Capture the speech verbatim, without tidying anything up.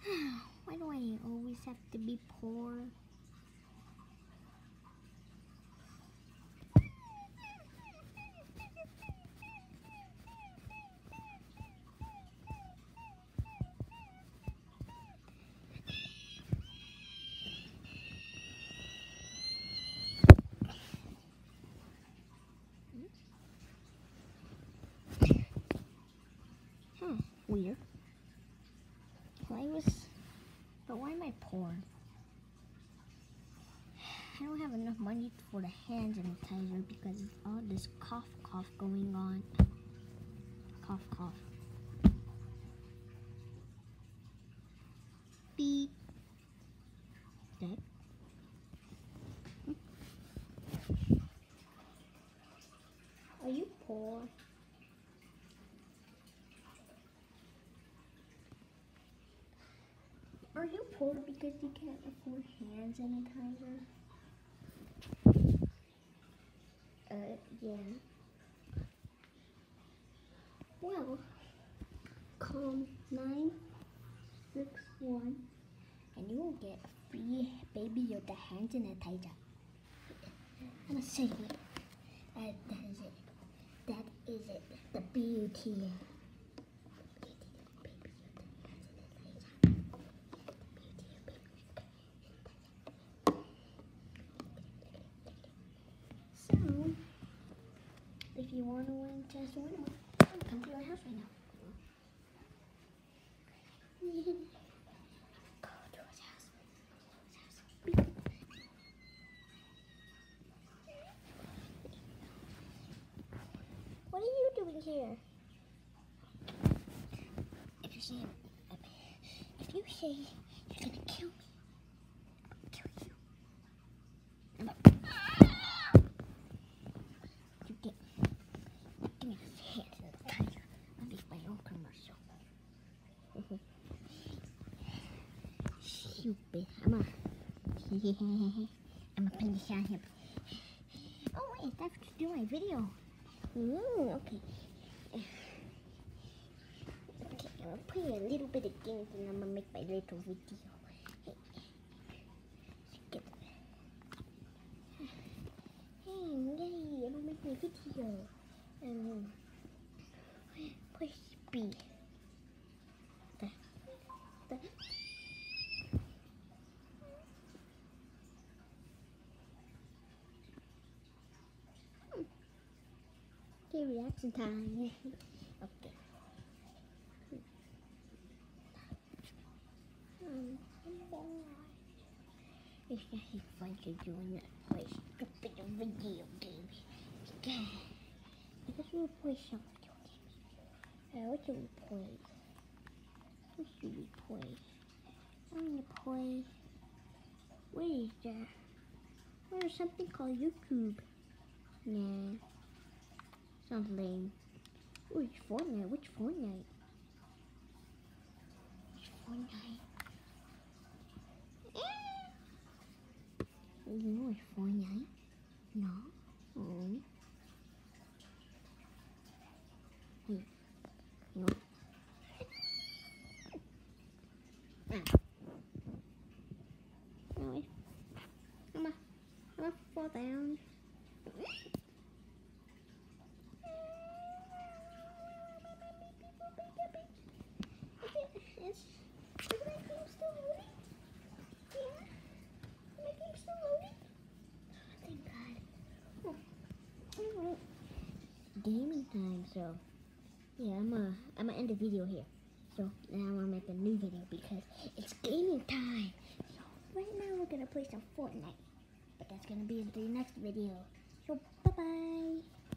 Why do I always have to be poor? Hmm, weird. Why was, but why am I poor? I don't have enough money for the hand sanitizer because of all this cough cough going on. Cough cough. Beep. That. Are you poor? Are you poor because you can't afford hand sanitizer? Uh, yeah. Well, call nine six one and you will get a free baby Yoda hand sanitizer. I'm gonna say it. Uh, that is it. That is it. The beauty. So, if you want to win, just win one. I'll come to your house right now. Go to his house. His house. What are you doing here? If you say, if you say you're gonna kill me, I'll kill you. I'm like, you get, give me this hand sanitizer. I'll make my own commercial. Stupid. I'm a, I'm a penny shot him. Oh wait, that's to do my video. Ooh, okay. Okay, I'm gonna play a little bit of games and I'm gonna make my little video. Hey, get hey, yay, I'm gonna make my video. Um, push B. The, the. Okay, reaction time. Okay. Um, it's actually fun to do in that play stupid video game. Yeah. I guess we'll play some video games. Uh, what should we play? What should we play? I'm gonna play. What is there? There's something called YouTube. Nah. Sounds lame. Ooh, it's Fortnite. Which Fortnite? Which Fortnite? You know it's Fortnite? No. Oh. Hey. No. Ah. No. I'm gonna, I'm gonna fall down. Is my game still loading? Yeah? My game still loading? Oh, thank God. Oh. Gaming time, so yeah, I'm gonna I'm gonna end the video here. So now I'm gonna make a new video because it's gaming time. So right now we're gonna play some Fortnite, but that's gonna be in the next video. So bye bye.